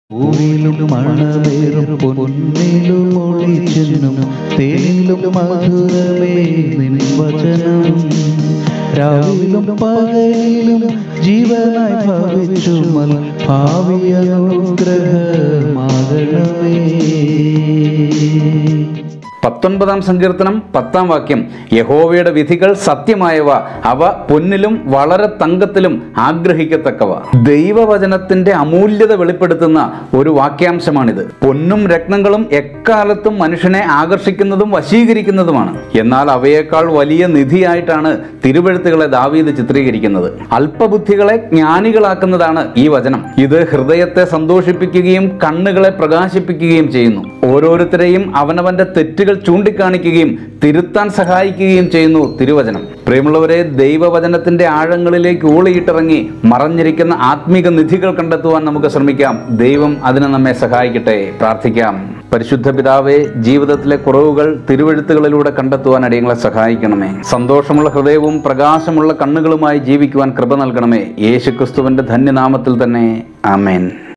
പൂവിലും മണവേറും പൊന്നിലും ഒളിച്ചെന്നും തേനിലും മധുരമേ നിൻ വചനം. രാവിലും പകലിലും ജീവനായി ഭവിച്ചു ഭാവിയ അനുഗ്രഹമാകണമേ. 19-ാം സങ്കീർത്തനം 10-ാം വാക്യം. യഹോവയുടെ വിധികൾ സത്യമായവ, അവ പൊന്നിലും വളരെ തങ്കത്തിലും ആഗ്രഹിക്കത്തക്കവ. ദൈവവചനത്തിന്റെ അമൂല്യത വെളിപ്പെടുത്തുന്ന ഒരു വാക്യാംശമാണിത്. പൊന്നും രത്നങ്ങളും എക്കാലത്തും മനുഷ്യനെ ആകർഷിക്കുന്നതും വശീകരിക്കുന്നതുമാണ്. എന്നാൽ അവയേക്കാൾ വലിയ നിധിയായിട്ടാണ് തിരുവെഴുത്തുകളെ ദാവീദ് ചിത്രീകരിക്കുന്നത്. അല്പബുദ്ധികളെ ജ്ഞാനികളാക്കുന്നതാണ് ഈ വചനം. ഇത് ഹൃദയത്തെ സന്തോഷിപ്പിക്കുകയും കണ്ണുകളെ പ്രകാശിപ്പിക്കുകയും ചെയ്യുന്നു. ഓരോരുത്തരെയും അവനവന്റെ തെറ്റുകൾ ചൂണ്ടിക്കാണിക്കുകയും തിരുത്താൻ സഹായിക്കുകയും ചെയ്യുന്നു തിരുവചനം. പ്രിയമുള്ളവരെ, ദൈവവചനത്തിന്റെ ആഴങ്ങളിലേക്ക് ഊളിയിട്ടിറങ്ങി മറഞ്ഞിരിക്കുന്ന ആത്മീക നിധികൾ കണ്ടെത്തുവാൻ നമുക്ക് ശ്രമിക്കാം. ദൈവം അതിന് നമ്മെ സഹായിക്കട്ടെ. പ്രാർത്ഥിക്കാം. പരിശുദ്ധ പിതാവേ, ജീവിതത്തിലെ കുറവുകൾ തിരുവെഴുത്തുകളിലൂടെ കണ്ടെത്തുവാൻ അടിയങ്ങളെ സഹായിക്കണമേ. സന്തോഷമുള്ള ഹൃദയവും പ്രകാശമുള്ള കണ്ണുകളുമായി ജീവിക്കുവാൻ കൃപ നൽകണമേ. യേശുക്രിസ്തുവിന്റെ ധന്യനാമത്തിൽ തന്നെ. ആമേൻ.